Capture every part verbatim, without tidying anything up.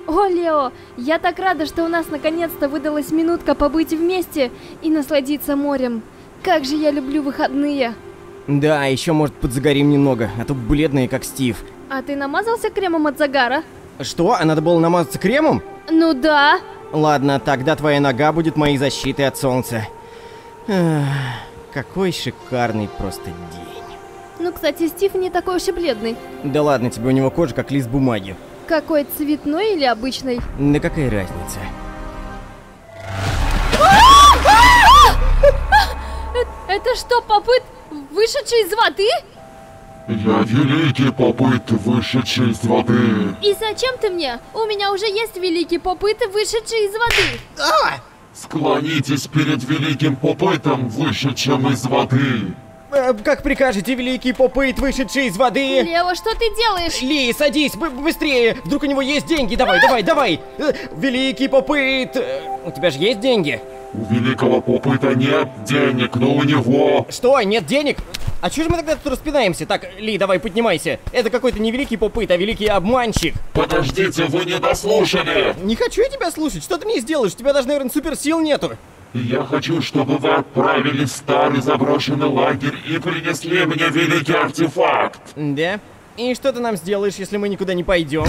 О, Лео, я так рада, что у нас наконец-то выдалась минутка побыть вместе и насладиться морем. Как же я люблю выходные. Да, еще может подзагорим немного, а то бледные как Стив. А ты намазался кремом от загара? Что? А надо было намазаться кремом? Ну да. Ладно, тогда твоя нога будет моей защитой от солнца. Эх, какой шикарный просто день. Ну, кстати, Стив не такой уж и бледный. Да ладно тебе, у него кожа как лист бумаги. Какой, цветной или обычный? Да какая разница? Это что, попыт, вышедший из воды? Я великий попыт, вышедший из воды. И зачем ты мне? У меня уже есть великий попыт, вышедший из воды. А! Склонитесь перед великим попытом, вышедшим из воды. Э, как прикажете, великий попыт, вышедший из воды? Лео, что ты делаешь? Ли, садись, быстрее! Вдруг у него есть деньги, давай, давай, давай! Э, великий попыт! Э, у тебя же есть деньги? У великого попыта нет денег, но у него... Что, нет денег? А чё же мы тогда тут распинаемся? Так, Ли, давай, поднимайся. Это какой-то не великий попыт, а великий обманщик. Подождите, вы не дослушали! Не хочу я тебя слушать, что ты мне сделаешь? У тебя даже, наверное, суперсил нету. Я хочу, чтобы вы отправились в старый заброшенный лагерь и принесли мне великий артефакт. Да? И что ты нам сделаешь, если мы никуда не пойдем?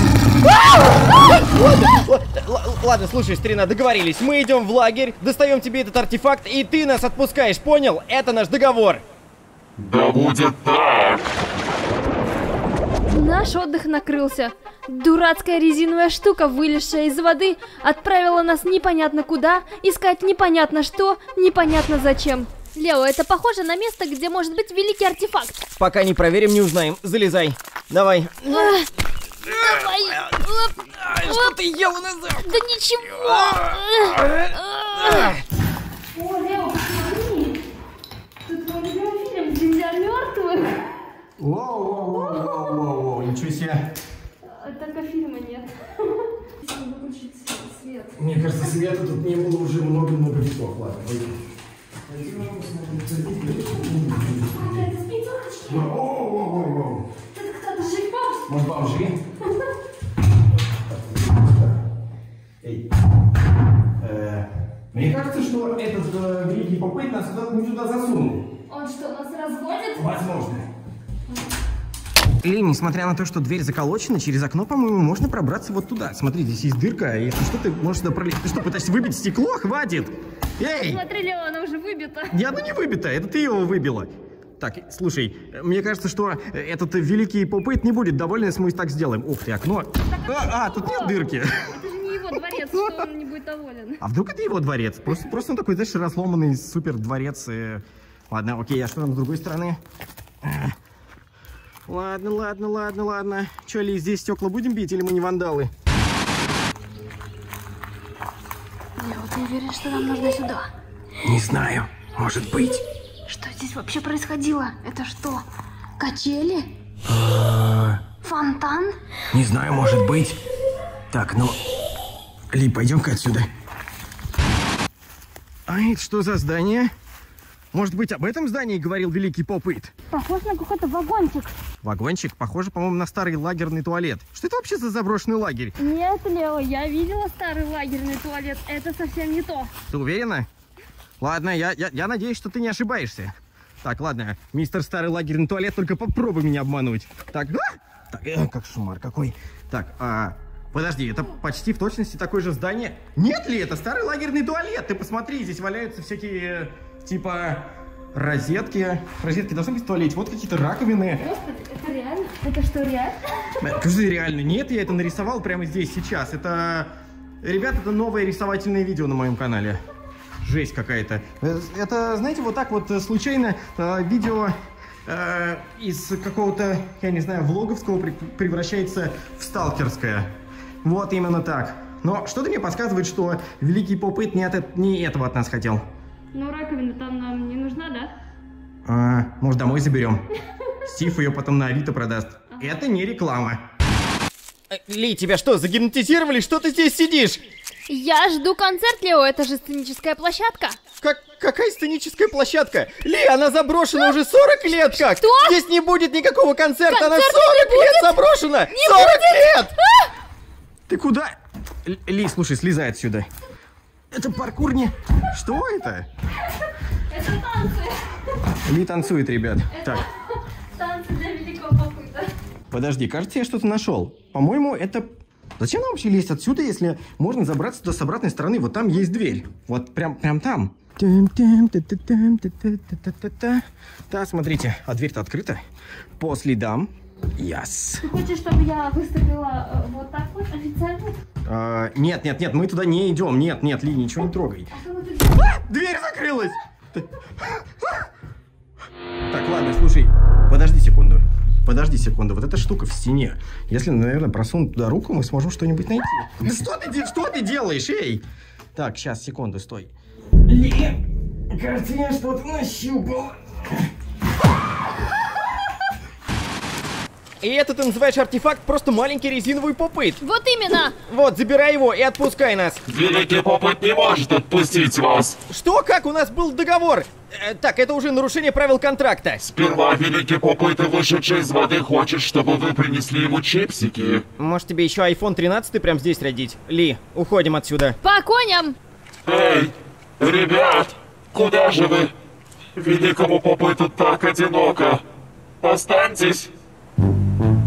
Ладно, слушай, старина, договорились. Мы идем в лагерь, достаем тебе этот артефакт, и ты нас отпускаешь, понял? Это наш договор. Да будет так. Наш отдых накрылся. Дурацкая резиновая штука, вылезшая из воды, отправила нас непонятно куда, искать непонятно что, непонятно зачем. Лео, это похоже на место, где может быть великий артефакт. Пока не проверим, не узнаем. Залезай. Давай. Давай. Что ты ел назад? Да ничего. О, Лео, посмотри. Тут мой любимый фильм «Земля мертвых». Воу-воу-воу-воу-воу, ничего себе. Только фильма нет. Если выключить свет. Мне кажется, света тут не было уже много-много веков. Ладно, пойдем. Это спецовочки. Воу-воу-воу-воу. Тут кто-то живет. Может, бомжи? Эй. Э, Мне кажется, что этот э, великий попыт нас туда, не туда засунул. Он что, нас разводит? Возможно. Ли, несмотря на то, что дверь заколочена, через окно, по-моему, можно пробраться вот туда. Смотри, здесь есть дырка, если что, ты можешь сюда пролезть. Ты что, пытаешься выбить стекло? Хватит! Эй! Смотри, Лео, оно уже выбито. Не, оно не выбито, это ты его выбила. Так, слушай, мне кажется, что этот великий попыт не будет доволен, если мы так сделаем. Ух ты, окно. А, а тут нет дырки. Это же не его дворец, что он не будет доволен. А вдруг это его дворец? Просто, просто он такой, знаешь, разломанный супер дворец. И... Ладно, окей, а что там с другой стороны? Ладно, ладно, ладно, ладно. Че, Ли, здесь стекла будем бить или мы не вандалы? Лео, ты уверен, что нам нужно сюда? Не знаю, может быть. Что здесь вообще происходило? Это что, качели? Фонтан? Не знаю, может быть. Так, ну... Ли, пойдем-ка отсюда. А это что за здание? Может быть, об этом здании говорил великий попыт? Похож на какой-то вагончик. Вагончик? Похоже, по-моему, на старый лагерный туалет. Что это вообще за заброшенный лагерь? Нет, Лео, я видела старый лагерный туалет. Это совсем не то. Ты уверена? Ладно, я, я, я надеюсь, что ты не ошибаешься. Так, ладно, мистер старый лагерный туалет, только попробуй меня обмануть. Так, а? Так, э, как шумар какой. Так, а... Подожди, это почти в точности такое же здание. Нет ли это старый лагерный туалет? Ты посмотри, здесь валяются всякие, типа, розетки. Розетки должны быть в туалете. Вот какие-то раковины. Господи, это реально? Это что, реально? Кажется, реально. Нет, я это нарисовал прямо здесь, сейчас. Это... Ребята, это новое рисовательное видео на моем канале. Жесть какая-то. Это, знаете, вот так вот случайно э, видео э, из какого-то, я не знаю, влоговского превращается в сталкерское. Вот именно так. Но что-то мне подсказывает, что великий попыт не, от, не этого от нас хотел. Ну, раковина там нам не нужна, да? А, может, домой заберем? Стив ее потом на Авито продаст. Ага. Это не реклама. Ли, тебя что, загипнотизировали? Что ты здесь сидишь? Я жду концерт, Лео, это же сценическая площадка. Как, какая сценическая площадка? Ли, она заброшена уже сорок лет как? Что? Здесь не будет никакого концерта, Концерта она сорок лет заброшена! Не сорок будет? лет! А? Ты куда? Л- Ли, слушай, слезай отсюда. Это паркур не... Что это? Это танцы. Ли танцует, ребят. Так, Танцы для великого попыта. подожди, кажется, я что-то нашел. По-моему, это... Зачем нам вообще лезть отсюда, если можно забраться туда с обратной стороны? Вот там есть дверь. Вот прям, прям там. Да, смотрите, а дверь-то открыта. По следам. Yes. Ты хочешь, чтобы я выступила э, вот так вот официально? А, нет, нет, нет, мы туда не идем. Нет, нет, Ли, ничего не трогай. А что вы тут делаете? А, дверь закрылась! Так, ладно, слушай, подожди секунду. Подожди секунду, вот эта штука в стене. Если, наверное, просунуть туда руку, мы сможем что-нибудь найти. Да что ты, де- что ты делаешь, эй? Так, сейчас, секунду, стой. Ли, кажется, я что-то нащупал. И это ты называешь артефакт просто маленький резиновый попыт. Вот именно! Вот, забирай его и отпускай нас. Великий попыт не может отпустить вас. Что? Как? У нас был договор. Э, так, это уже нарушение правил контракта. Сперва великий попыт, вышедший из воды, хочет, чтобы вы принесли ему чипсики. Может, тебе еще айфон тринадцать прямо здесь родить? Ли, уходим отсюда. По коням! Эй, ребят, куда же вы? Великому попыту так одиноко. Останьтесь.